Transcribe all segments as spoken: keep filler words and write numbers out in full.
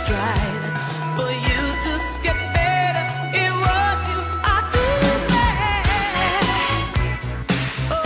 stride for you to get better in what you are doing. Oh.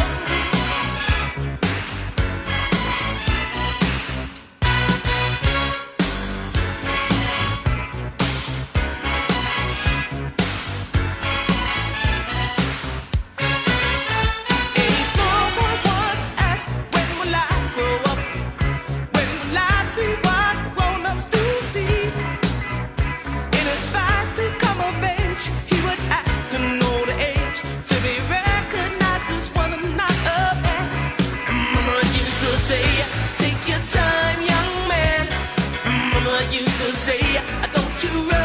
A small boy once asked, when will I grow up? When will I see what grown-ups do see? In his fight to come of age, he would act an older age to be recognized as one of not a past. And Mama used to say, take your time, young man. And Mama used to say, don't you run.